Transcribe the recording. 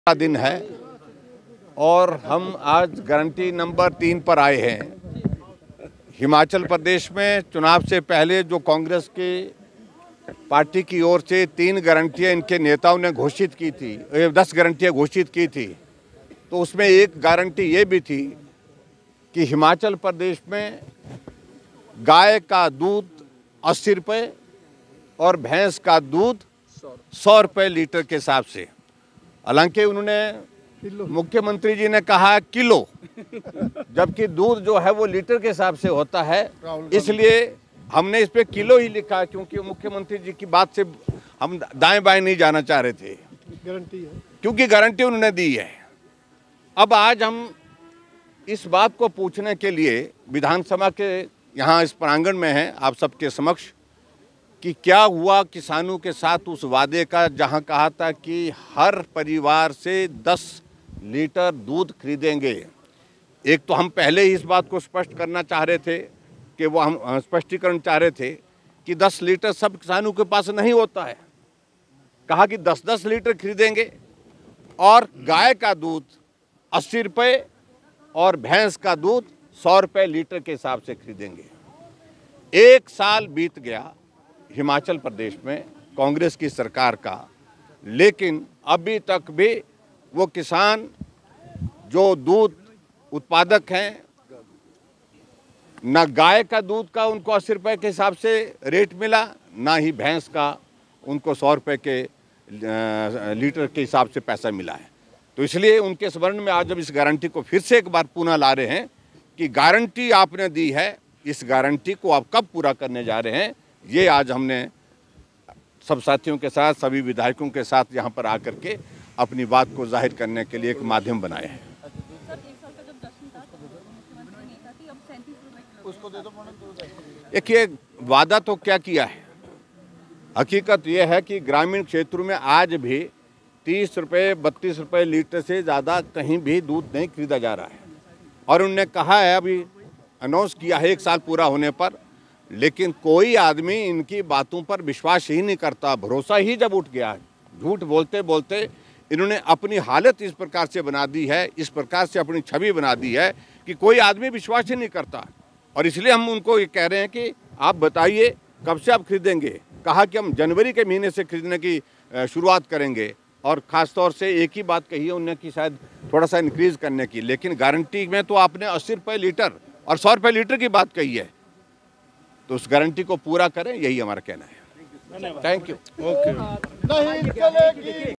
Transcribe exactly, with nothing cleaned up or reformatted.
का दिन है और हम आज गारंटी नंबर तीन पर आए हैं। हिमाचल प्रदेश में चुनाव से पहले जो कांग्रेस की पार्टी की ओर से तीन गारंटियां इनके नेताओं ने घोषित की थी, दस गारंटियां घोषित की थी, तो उसमें एक गारंटी ये भी थी कि हिमाचल प्रदेश में गाय का दूध अस्सी रुपये और भैंस का दूध सौ रुपये लीटर के हिसाब से। हालांकि उन्होंने मुख्यमंत्री जी ने कहा किलो, जबकि दूध जो है वो लीटर के हिसाब से होता है, इसलिए हमने इस पे किलो ही लिखा, क्योंकि मुख्यमंत्री जी की बात से हम दाएं बाएं नहीं जाना चाह रहे थे। गारंटी है, क्योंकि गारंटी उन्होंने दी है। अब आज हम इस बात को पूछने के लिए विधानसभा के यहाँ इस प्रांगण में हैं आप सबके समक्ष कि क्या हुआ किसानों के साथ उस वादे का, जहां कहा था कि हर परिवार से दस लीटर दूध खरीदेंगे। एक तो हम पहले ही इस बात को स्पष्ट करना चाह रहे थे कि वो हम स्पष्टीकरण चाह रहे थे कि दस लीटर सब किसानों के पास नहीं होता है। कहा कि दस दस लीटर खरीदेंगे और गाय का दूध अस्सी रुपये और भैंस का दूध सौ रुपये लीटर के हिसाब से खरीदेंगे। एक साल बीत गया हिमाचल प्रदेश में कांग्रेस की सरकार का, लेकिन अभी तक भी वो किसान जो दूध उत्पादक हैं, न गाय का दूध का उनको अस्सी रुपये के हिसाब से रेट मिला, ना ही भैंस का उनको सौ रुपये के लीटर के हिसाब से पैसा मिला है। तो इसलिए उनके स्मरण में आज जब इस गारंटी को फिर से एक बार पुनः ला रहे हैं कि गारंटी आपने दी है, इस गारंटी को आप कब पूरा करने जा रहे हैं, ये आज हमने सब साथियों के साथ, सभी विधायकों के साथ यहाँ पर आकर के अपनी बात को जाहिर करने के लिए एक माध्यम बनाया है। देखिए, वादा तो क्या किया है, हकीकत ये है कि ग्रामीण क्षेत्रों में आज भी तीस रुपये बत्तीस रुपये लीटर से ज़्यादा कहीं भी दूध नहीं खरीदा जा रहा है। और उन्होंने कहा है, अभी अनाउंस किया है एक साल पूरा होने पर, लेकिन कोई आदमी इनकी बातों पर विश्वास ही नहीं करता। भरोसा ही जब उठ गया है, झूठ बोलते बोलते इन्होंने अपनी हालत इस प्रकार से बना दी है, इस प्रकार से अपनी छवि बना दी है कि कोई आदमी विश्वास ही नहीं करता। और इसलिए हम उनको ये कह रहे हैं कि आप बताइए कब से आप खरीदेंगे। कहा कि हम जनवरी के महीने से खरीदने की शुरुआत करेंगे, और ख़ास तौर से एक ही बात कही है उन्होंने कि शायद थोड़ा सा इंक्रीज़ करने की, लेकिन गारंटी में तो आपने अस्सी रुपये लीटर और सौ रुपये लीटर की बात कही है। तो उस गारंटी को पूरा करें, यही हमारा कहना है। Thank you. ओके।